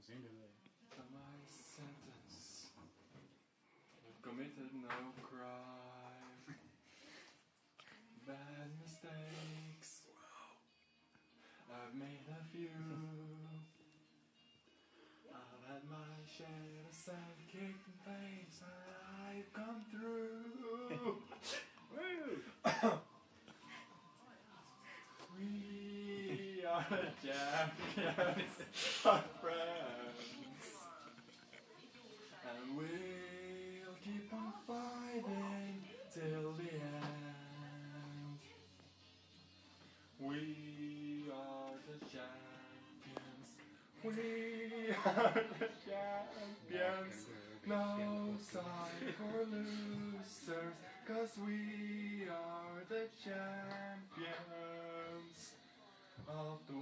My sentence. I've committed no crime. Bad mistakes. I've made a few. I've had my share of sidekick and face, and I've come through. We are the champions, our friends, and we'll keep on fighting till the end. We are the champions. We are the champions. No time for losers, 'cause we are the champions of the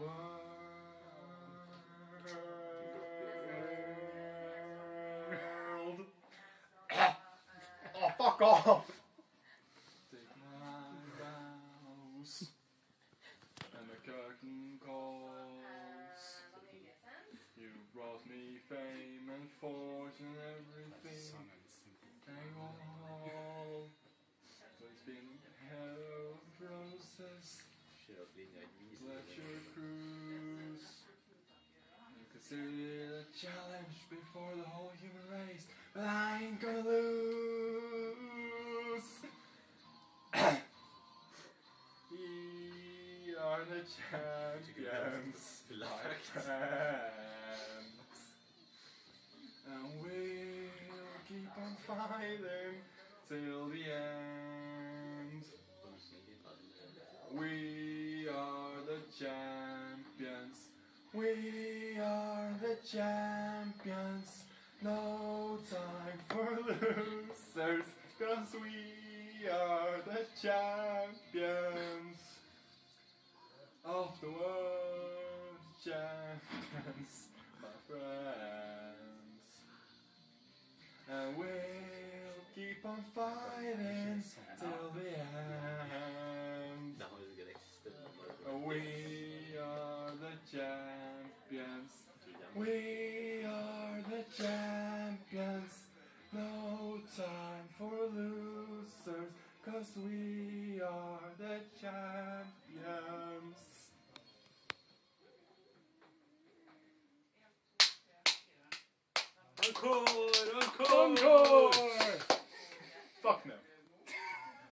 world. Oh, fuck off! Take my vows, and the curtain calls. You brought me fame and fortune, everything, and all. So it's been hell of a process. Let your cruise. You consider it a challenge before the whole human race, but I ain't gonna lose. We are the champions, my friends, and we'll keep on fighting till the end. We are the champions. We are the champions. No time for losers, 'cause we are the champions of the world. Champions, my friends. And we'll keep on fighting till the end. We are the champions. We are the champions. No time for losers, 'cause we are the champions. Encore! Encore! Fuck no.